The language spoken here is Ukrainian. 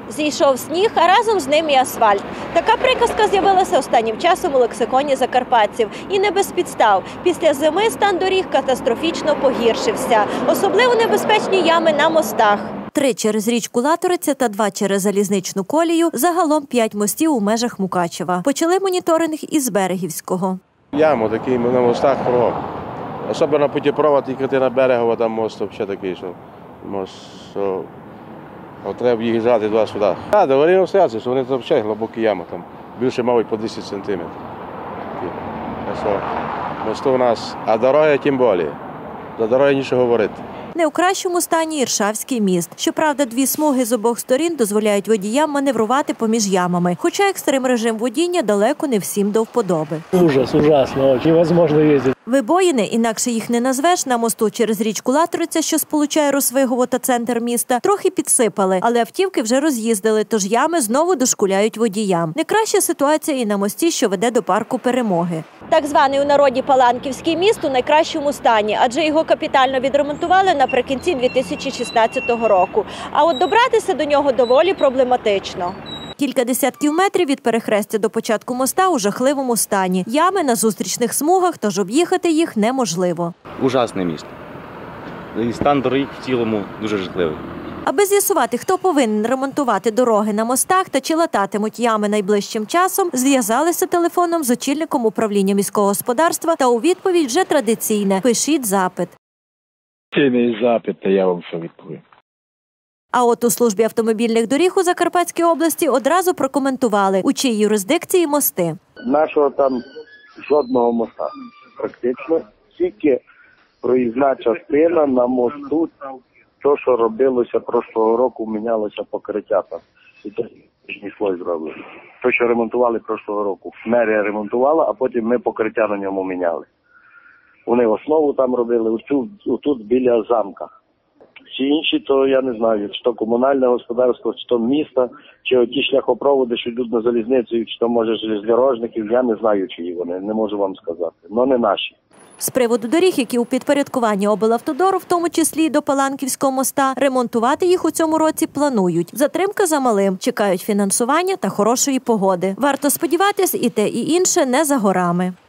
Зійшов сніг, а разом з ним і асфальт. Така приказка з'явилася останнім часом у лексиконі закарпатців. І не без підстав. Після зими стан доріг катастрофічно погіршився. Особливо небезпечні ями на мостах. 3 через річку Латориця та 2 через залізничну колію, загалом 5 мостів у межах Мукачева. Почали моніторинг із Берегівського. Ями такі на мостах кругом. Особливо путепровод, тільки ти на Берегова, там мост взагалі такий, що треба їжджати туди-сюди. Так, до аварійного станції, що вони там взагалі глибокі ями, там більше, мабуть, по 10 сантиметрів. Мости у нас, а дороги тим більше. За дороги нічого говорити. Не у кращому стані Іршавський міст. Щоправда, 2 смуги з обох сторін дозволяють водіям маневрувати поміж ямами. Хоча екстрим-режим водіння далеко не всім до вподоби. Ужас, ужасно, невозможно їздити. Вибоїни, інакше їх не назвеш, на мосту через річку Латориця, що сполучає Росвигово та центр міста, трохи підсипали, але автівки вже роз'їздили, тож ями знову дошкуляють водіям. Не краща ситуація і на мості, що веде до парку Перемоги. Так званий у народі Паланківський міст у найкращому стані, адже його капітально відремонтували наприкінці 2016 року. А от добратися до нього доволі проблематично. Кілька десятків метрів від перехрестя до початку моста у жахливому стані. Ями на зустрічних смугах, тож об'їхати їх неможливо. Ужасне місто. І стан доріг в цілому дуже жахливий. Аби з'ясувати, хто повинен ремонтувати дороги на мостах та чи лататимуть ями найближчим часом, зв'язалися телефоном з очільником управління міського господарства та у відповідь вже традиційне – пишіть запит. Це мій запит, я вам все відповім. А от у службі автомобільних доріг у Закарпатській області одразу прокоментували, у чиїй юрисдикції мости. Нашого там жодного моста практично, тільки проїзна частина на мосту. То, що робилося прошлого року, мінялося покриття там. І це нижній слой зробили. То, що ремонтували прошлого року. Мерія ремонтувала, а потім ми покриття на ньому міняли. Вони основу там робили, отут біля замка. Всі інші, то я не знаю, чи то комунальне господарство, чи то місто, чи оті шляхопроводи, що йдуть на залізницю, чи то, може, железнодорожників, я не знаю, чиї вони, не можу вам сказати. Но не наші. З приводу доріг, які у підпорядкуванні облавтодору, в тому числі і до Паланківського моста, ремонтувати їх у цьому році планують. Затримка за малим. Чекають фінансування та хорошої погоди. Варто сподіватись, і те, і інше не за горами.